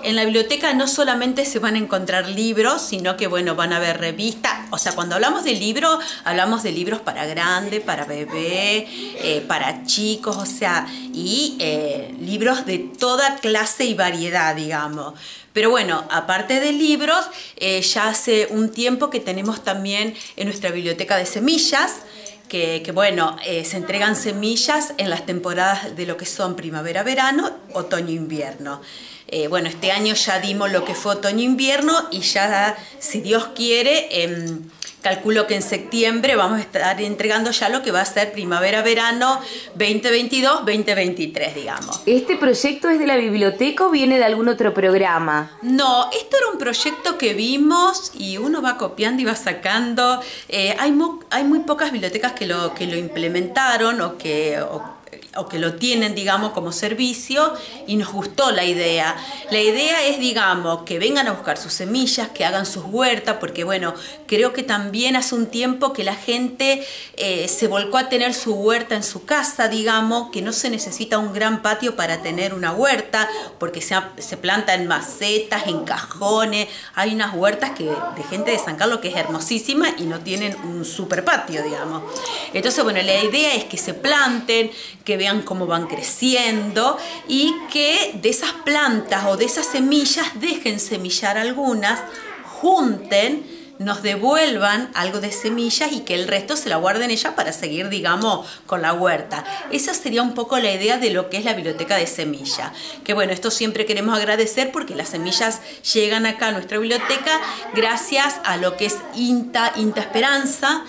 en la biblioteca no solamente se van a encontrar libros, sino que bueno, van a haber revistas. O sea, cuando hablamos de libros, hablamos de libros para grande, para bebé, para chicos, o sea, y libros de toda clase y variedad, digamos. Pero bueno, aparte de libros, ya hace un tiempo que tenemos también en nuestra biblioteca de semillas, que bueno, se entregan semillas en las temporadas de lo que son primavera-verano, otoño-invierno. Bueno, este año ya dimos lo que fue otoño-invierno y ya, si Dios quiere, calculo que en septiembre vamos a estar entregando ya lo que va a ser primavera-verano 2022-2023, digamos. ¿Este proyecto es de la biblioteca o viene de algún otro programa? No, esto era un proyecto que vimos y uno va copiando y va sacando. Hay muy pocas bibliotecas que lo implementaron o que lo tienen, digamos, como servicio, y nos gustó la idea. La idea es, digamos, que vengan a buscar sus semillas, que hagan sus huertas, porque bueno, creo que también hace un tiempo que la gente se volcó a tener su huerta en su casa, digamos, que no se necesita un gran patio para tener una huerta, porque se planta en macetas, en cajones. Hay unas huertas de gente de San Carlos que es hermosísima y no tienen un super patio, digamos. Entonces, bueno, la idea es que se planten, que vean cómo van creciendo y que de esas plantas o de esas semillas dejen semillar algunas, junten, nos devuelvan algo de semillas y que el resto se la guarden ella para seguir, digamos, con la huerta. Esa sería un poco la idea de lo que es la biblioteca de semilla. Que bueno, esto siempre queremos agradecer porque las semillas llegan acá a nuestra biblioteca gracias a lo que es INTA Esperanza,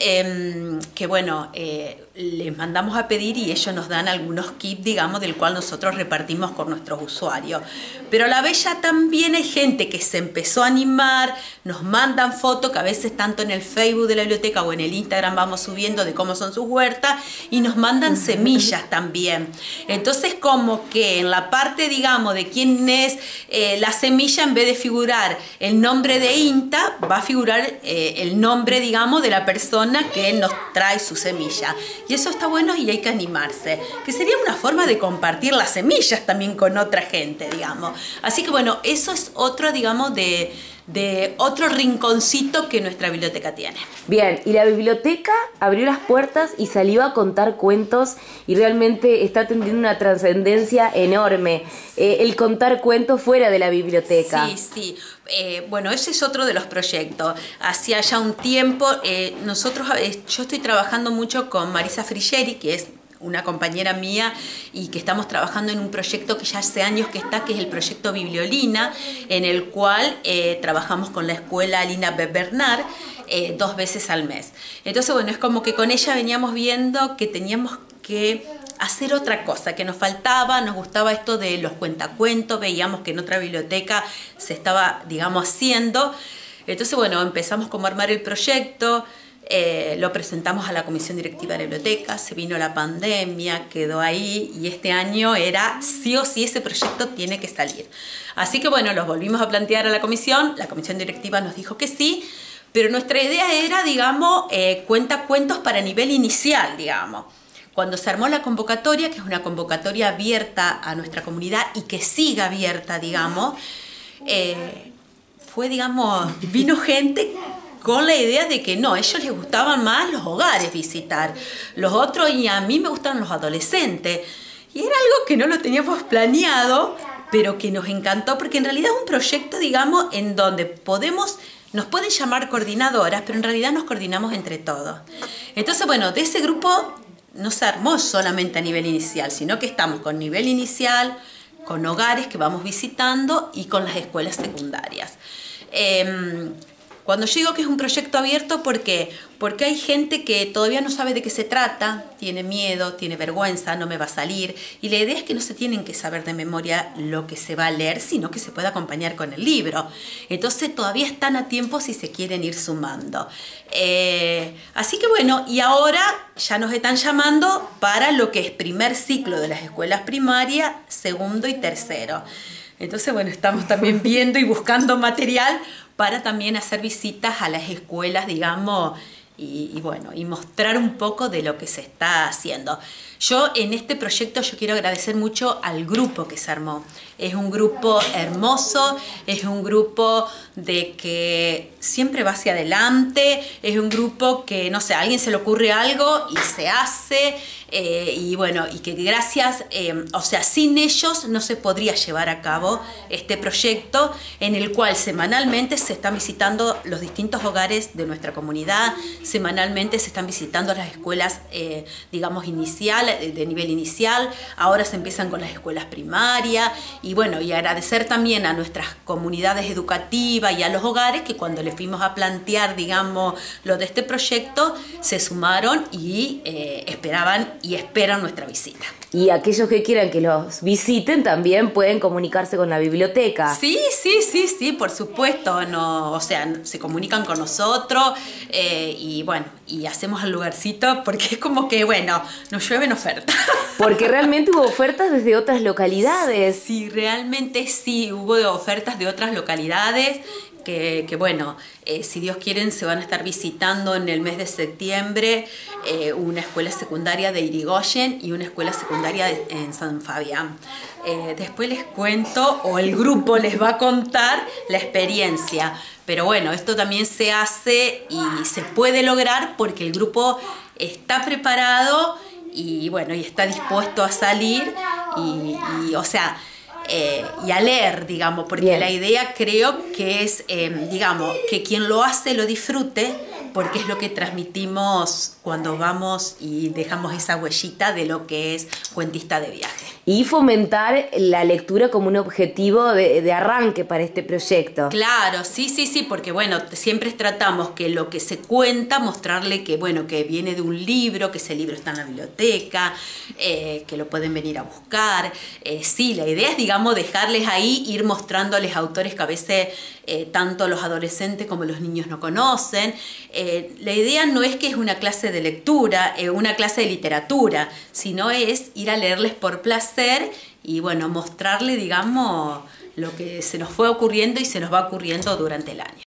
que bueno, les mandamos a pedir y ellos nos dan algunos kits, digamos, del cual nosotros repartimos con nuestros usuarios. Pero a la vez ya también hay gente que se empezó a animar, nos mandan fotos, que a veces tanto en el Facebook de la biblioteca o en el Instagram vamos subiendo de cómo son sus huertas, y nos mandan semillas también. Entonces, como que en la parte, digamos, de quién es la semilla, en vez de figurar el nombre de INTA, va a figurar el nombre, digamos, de la persona que nos trae su semilla. Y eso está bueno y hay que animarse, que sería una forma de compartir las semillas también con otra gente, digamos. Así que bueno, eso es otro, digamos, de otro rinconcito que nuestra biblioteca tiene. Bien, y la biblioteca abrió las puertas y salió a contar cuentos y realmente está teniendo una trascendencia enorme, el contar cuentos fuera de la biblioteca. Sí. Bueno, ese es otro de los proyectos. Hacía ya un tiempo, yo estoy trabajando mucho con Marisa Frigeri, que es una compañera mía, y que estamos trabajando en un proyecto que ya hace años que está, que es el proyecto Bibliolina, en el cual trabajamos con la escuela Lina Bernard 2 veces al mes. Entonces, bueno, es como que con ella veníamos viendo que teníamos que hacer otra cosa, que nos faltaba, nos gustaba esto de los cuentacuentos, veíamos que en otra biblioteca se estaba, digamos, haciendo. Entonces, bueno, empezamos como a armar el proyecto. Lo presentamos a la comisión directiva de la biblioteca, se vino la pandemia, quedó ahí, y este año era sí o sí ese proyecto tiene que salir. Así que bueno, los volvimos a plantear a la comisión directiva nos dijo que sí, pero nuestra idea era, digamos, cuentacuentos para nivel inicial, digamos. Cuando se armó la convocatoria, que es una convocatoria abierta a nuestra comunidad y que siga abierta, digamos, vino gente con la idea de que no, a ellos les gustaban más los hogares visitar, los otros, y a mí me gustan los adolescentes. Y era algo que no lo teníamos planeado, pero que nos encantó, porque en realidad es un proyecto, digamos, en donde nos pueden llamar coordinadoras, pero en realidad nos coordinamos entre todos. Entonces, bueno, de ese grupo no se armó solamente a nivel inicial, sino que estamos con nivel inicial, con hogares que vamos visitando y con las escuelas secundarias. Cuando yo digo que es un proyecto abierto, ¿por qué? Porque hay gente que todavía no sabe de qué se trata, tiene miedo, tiene vergüenza, no me va a salir. Y la idea es que no se tienen que saber de memoria lo que se va a leer, sino que se puede acompañar con el libro. Entonces todavía están a tiempo si se quieren ir sumando. Así que bueno, y ahora ya nos están llamando para lo que es primer ciclo de las escuelas primarias, segundo y tercero. Entonces, bueno, estamos también viendo y buscando material para también hacer visitas a las escuelas, digamos, y bueno, y mostrar un poco de lo que se está haciendo. Yo en este proyecto yo quiero agradecer mucho al grupo que se armó. Es un grupo hermoso, es un grupo de que siempre va hacia adelante, es un grupo que, no sé, a alguien se le ocurre algo y se hace, y bueno, y que gracias, o sea, sin ellos no se podría llevar a cabo este proyecto en el cual semanalmente se están visitando los distintos hogares de nuestra comunidad, semanalmente se están visitando las escuelas, digamos, iniciales, de nivel inicial, ahora se empiezan con las escuelas primarias, y bueno, y agradecer también a nuestras comunidades educativas y a los hogares que cuando les fuimos a plantear, digamos, lo de este proyecto, se sumaron y esperaban y esperan nuestra visita. Y aquellos que quieran que los visiten también pueden comunicarse con la biblioteca. Sí, por supuesto. No, o sea, se comunican con nosotros y bueno, y hacemos el lugarcito porque es como que, bueno, nos llueven ofertas. Porque realmente hubo ofertas desde otras localidades. Sí, realmente sí, hubo ofertas de otras localidades. Que bueno, si Dios quiere se van a estar visitando en el mes de septiembre una escuela secundaria de Irigoyen y una escuela secundaria en San Fabián. Después les cuento, o el grupo les va a contar la experiencia. Pero bueno, esto también se hace y se puede lograr porque el grupo está preparado y bueno, y está dispuesto a salir y o sea, y a leer, digamos, porque Bien. La idea creo que es, digamos, que quien lo hace lo disfrute, porque es lo que transmitimos cuando vamos y dejamos esa huellita de lo que es cuentista de viaje. Y fomentar la lectura como un objetivo de arranque para este proyecto. Claro, sí, porque bueno, siempre tratamos que lo que se cuenta, mostrarle que bueno, que viene de un libro, que ese libro está en la biblioteca, que lo pueden venir a buscar. Sí, la idea es, digamos, dejarles ahí, ir mostrándoles autores que a veces tanto los adolescentes como los niños no conocen. La idea no es que es una clase de lectura, una clase de literatura, sino es ir a leerles por placer y bueno, mostrarle, digamos, lo que se nos fue ocurriendo y se nos va ocurriendo durante el año.